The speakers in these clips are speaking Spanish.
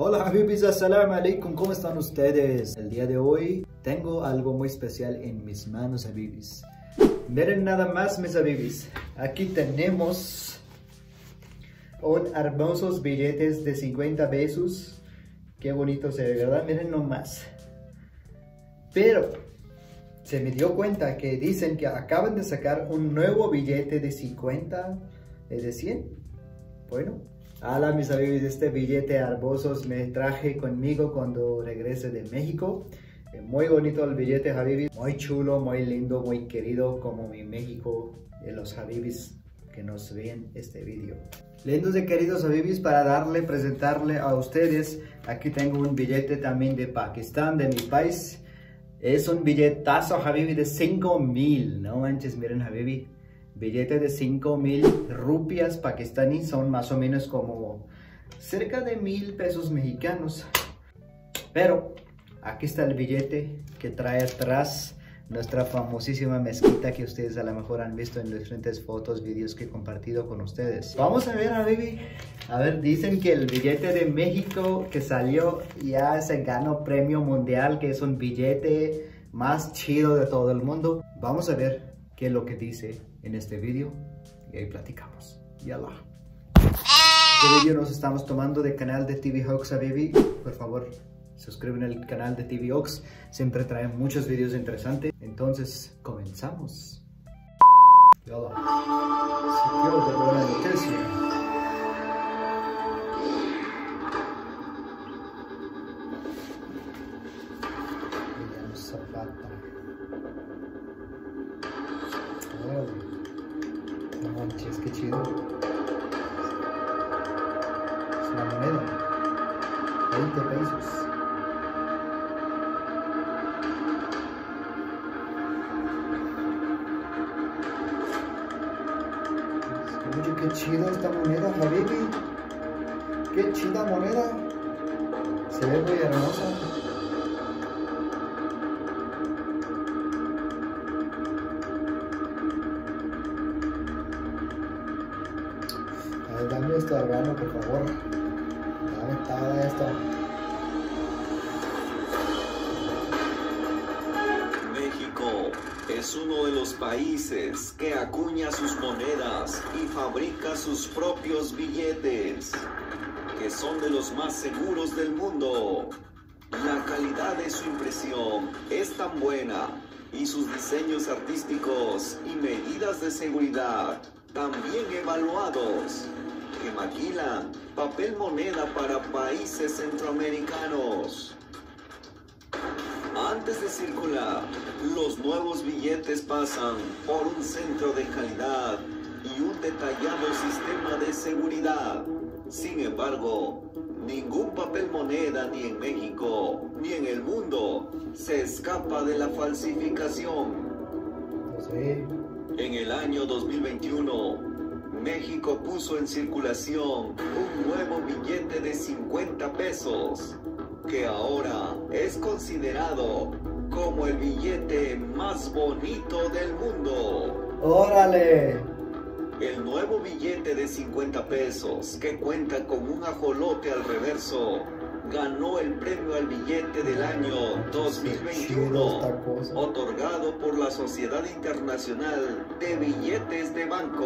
Hola Habibis, assalamu alaikum, ¿cómo están ustedes? El día de hoy tengo algo muy especial en mis manos, Habibis. Miren nada más, mis Habibis. Aquí tenemos un hermosos billetes de 50 pesos. Qué bonito se ve, ¿verdad? Miren nomás. Pero se me dio cuenta que dicen que acaban de sacar un nuevo billete de 50, de 100. Bueno, hola mis amigos, este billete hermosos me traje conmigo cuando regrese de México. Muy bonito el billete, Habibis, muy chulo, muy lindo, muy querido como mi México de los Habibis que nos ven este video. Lindos y queridos Habibis, para presentarle a ustedes, aquí tengo un billete también de Pakistán, de mi país. Es un billetazo, Habibi, de 5,000. No manches, miren, Habibi. Billete de 5,000 rupias pakistaníes. Son más o menos como cerca de 1,000 pesos mexicanos. Pero aquí está el billete que trae atrás nuestra famosísima mezquita que ustedes a lo mejor han visto en diferentes fotos, videos que he compartido con ustedes. Vamos a ver, Habibi. A ver, dicen que el billete de México que salió ya se ganó premio mundial, que es un billete más chido de todo el mundo. Vamos a ver qué es lo que dice en este video y ahí platicamos. Yala. Este video nos estamos tomando del canal de TV Hawks, Habibi. Por favor, suscriben al canal de TV Hawks. Siempre traen muchos videos interesantes. Entonces, comenzamos. Yala. Sitio de buena noticia. No manches, qué chido. Es una moneda. 20 pesos. Oye, qué chido esta moneda, Habibi. Qué chida moneda. Se ve muy hermosa. Dame esto, hermano, por favor. Dame todo esto. México es uno de los países que acuña sus monedas y fabrica sus propios billetes, que son de los más seguros del mundo. La calidad de su impresión es tan buena y sus diseños artísticos y medidas de seguridad también evaluados, que maquilan papel moneda para países centroamericanos. Antes de circular, los nuevos billetes pasan por un centro de calidad y un detallado sistema de seguridad. Sin embargo, ningún papel moneda ni en México ni en el mundo se escapa de la falsificación. En el año 2021, México puso en circulación un nuevo billete de 50 pesos, que ahora es considerado como el billete más bonito del mundo. ¡Órale! El nuevo billete de 50 pesos, que cuenta con un ajolote al reverso, ganó el premio al billete del año 2021, otorgado por la Sociedad Internacional de Billetes de Banco.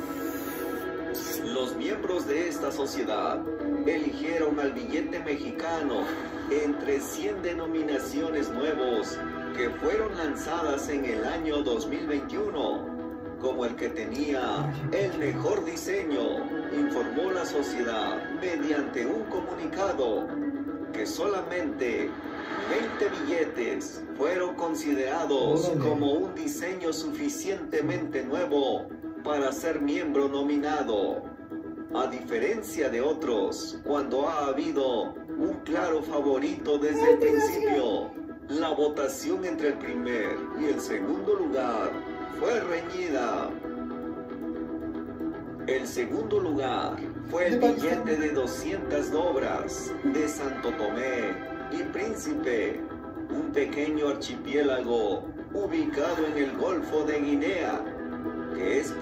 Los miembros de esta sociedad eligieron al billete mexicano entre 100 denominaciones nuevos que fueron lanzadas en el año 2021 como el que tenía el mejor diseño, informó la sociedad mediante un comunicado, que solamente 20 billetes fueron considerados como un diseño suficientemente nuevo para ser miembro nominado, a diferencia de otros, cuando ha habido un claro favorito desde el principio. La votación entre el primer y el segundo lugar fue reñida. El segundo lugar fue el billete de 200 dobras de Santo Tomé y Príncipe, un pequeño archipiélago ubicado en el Golfo de Guinea, que es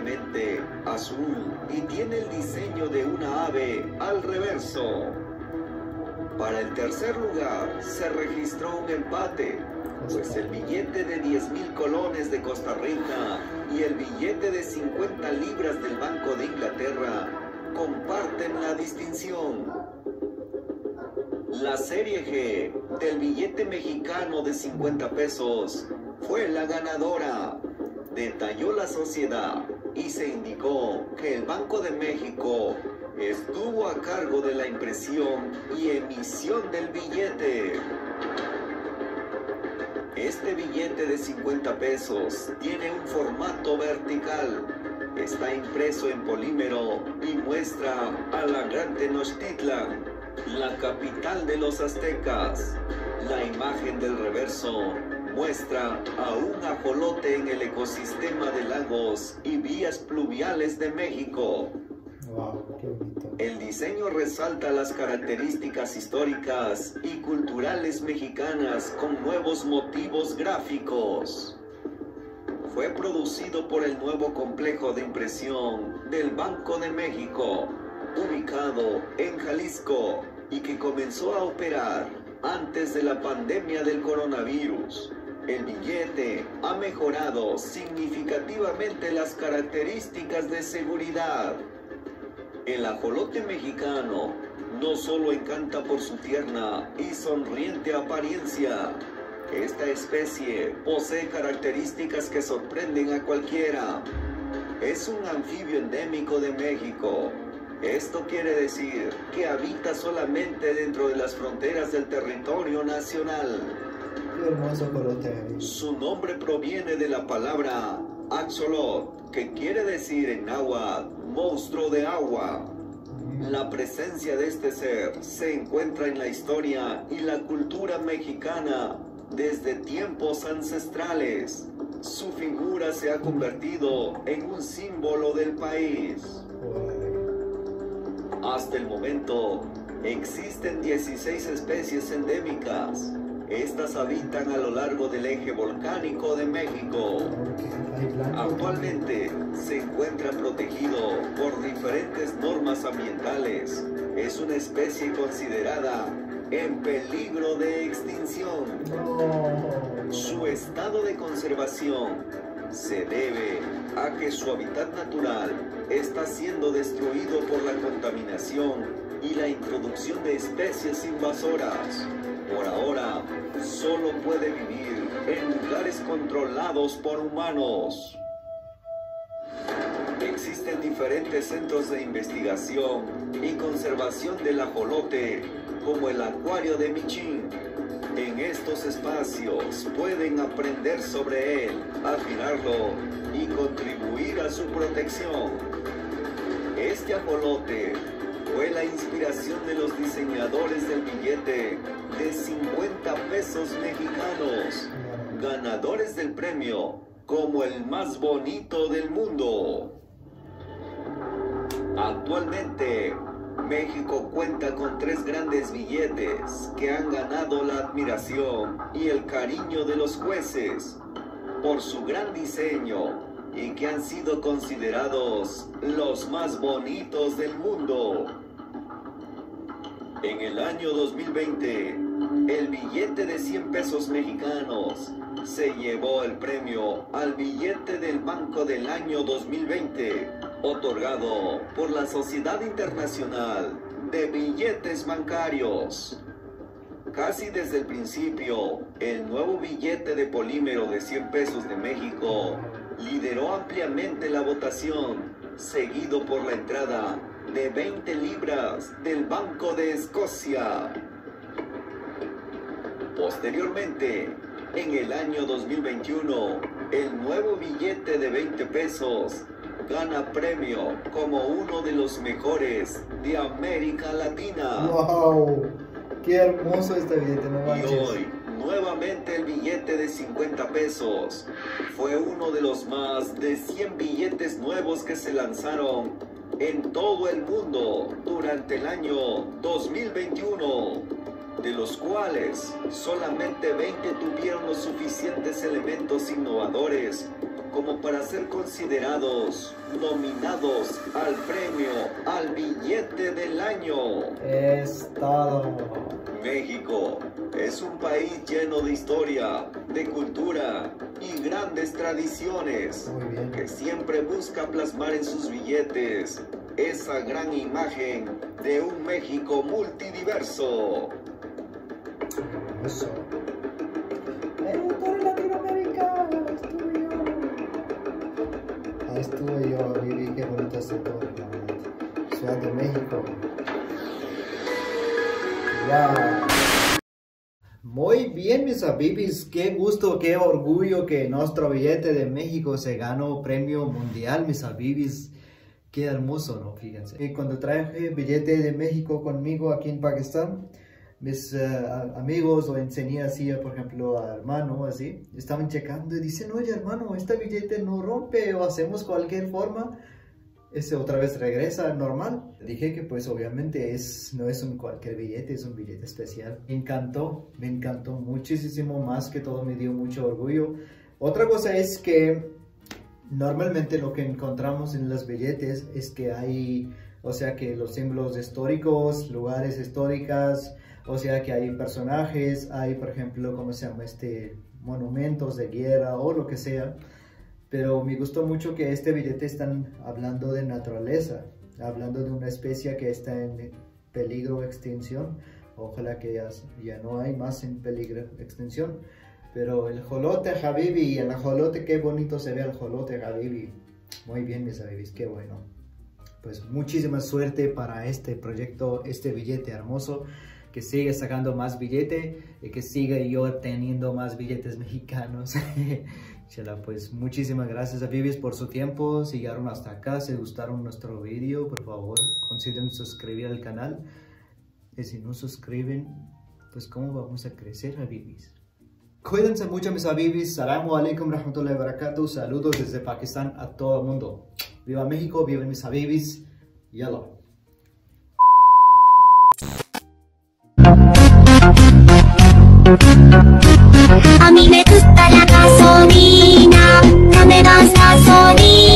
predominantemente azul y tiene el diseño de una ave al reverso. Para el tercer lugar se registró un empate, pues el billete de 10.000 colones de Costa Rica y el billete de 50 libras del Banco de Inglaterra comparten la distinción. La serie G del billete mexicano de 50 pesos fue la ganadora, detalló la sociedad, y se indicó que el Banco de México estuvo a cargo de la impresión y emisión del billete. Este billete de 50 pesos tiene un formato vertical, está impreso en polímero y muestra a la Gran Tenochtitlan, la capital de los aztecas. La imagen del reverso muestra a un ajolote en el ecosistema de lagos y vías pluviales de México. Wow, qué bonito. El diseño resalta las características históricas y culturales mexicanas con nuevos motivos gráficos. Fue producido por el nuevo complejo de impresión del Banco de México, ubicado en Jalisco, y que comenzó a operar antes de la pandemia del coronavirus. El billete ha mejorado significativamente las características de seguridad. El ajolote mexicano no solo encanta por su tierna y sonriente apariencia. Esta especie posee características que sorprenden a cualquiera. Es un anfibio endémico de México. Esto quiere decir que habita solamente dentro de las fronteras del territorio nacional. Qué hermoso ajolote. Su nombre proviene de la palabra axolot, que quiere decir en náhuatl monstruo de agua. La presencia de este ser se encuentra en la historia y la cultura mexicana desde tiempos ancestrales. Su figura se ha convertido en un símbolo del país. Hasta el momento, existen 16 especies endémicas. Estas habitan a lo largo del eje volcánico de México. Actualmente se encuentra protegido por diferentes normas ambientales. Es una especie considerada en peligro de extinción. Su estado de conservación se debe a que su hábitat natural está siendo destruido por la contaminación y la introducción de especies invasoras. Por ahora, solo puede vivir en lugares controlados por humanos. Existen diferentes centros de investigación y conservación del ajolote, como el Acuario de Michín. En estos espacios pueden aprender sobre él, admirarlo y contribuir a su protección. Este ajolote fue la inspiración de los diseñadores del billete de 50 pesos mexicanos, ganadores del premio como el más bonito del mundo. Actualmente, México cuenta con 3 grandes billetes que han ganado la admiración y el cariño de los jueces por su gran diseño y que han sido considerados los más bonitos del mundo. En el año 2020, el billete de 100 pesos mexicanos se llevó el premio al billete del Banco del año 2020, otorgado por la Sociedad Internacional de Billetes Bancarios. Casi desde el principio, el nuevo billete de polímero de 100 pesos de México lideró ampliamente la votación, seguido por la entrada de 20 libras del Banco de Escocia. Posteriormente, en el año 2021, el nuevo billete de 20 pesos gana premio como uno de los mejores de América Latina. ¡Wow! ¡Qué hermoso este billete! No manches. Y hoy, nuevamente el billete de 50 pesos fue uno de los más de 100 billetes nuevos que se lanzaron en todo el mundo durante el año 2021, de los cuales solamente 20 tuvieron los suficientes elementos innovadores como para ser considerados nominados al premio al billete del año. Es todo. México es un país lleno de historia, de cultura y grandes tradiciones, Muy bien. que siempre busca plasmar en sus billetes esa gran imagen de un México multidiverso. Eso. Todo Latinoamérica, estuve yo, viví, qué bonito es todo, Ciudad de México. Ya. Muy bien, mis habibis, qué gusto, qué orgullo que nuestro billete de México se ganó premio mundial, mis habibis. Qué hermoso, ¿no? Fíjense. Y cuando traje billete de México conmigo aquí en Pakistán, mis amigos lo enseñé así, por ejemplo, a hermano, así, estaban checando y dicen, oye hermano, este billete no rompe o hacemos cualquier forma, ese otra vez regresa normal. Dije que pues obviamente no es un cualquier billete, es un billete especial. Me encantó muchísimo más que todo, me dio mucho orgullo. Otra cosa es que normalmente lo que encontramos en los billetes es que hay, o sea que los símbolos históricos, lugares históricos, o sea que hay personajes, hay por ejemplo, ¿cómo se llama? Monumentos de guerra o lo que sea. Pero me gustó mucho que este billete están hablando de naturaleza, hablando de una especie que está en peligro de extinción. Ojalá que ya no hay más en peligro de extinción. Pero el jolote habibi, el ajolote, qué bonito se ve el jolote habibi. Muy bien, mis habibis, qué bueno. Pues muchísima suerte para este proyecto, este billete hermoso. Que siga sacando más billete y que siga yo teniendo más billetes mexicanos. Pues muchísimas gracias a Habibis por su tiempo. Si llegaron hasta acá, si gustaron nuestro video, por favor consideren suscribir al canal. Y si no suscriben, pues cómo vamos a crecer, Habibis. Cuídense mucho, mis Habibis. Assalamu alaikum rahmatullahi wa barakatuh. Saludos desde Pakistán a todo el mundo. Viva México, viva mis Habibis. Yalla. A mí me gusta la gasolina, dame más gasolina.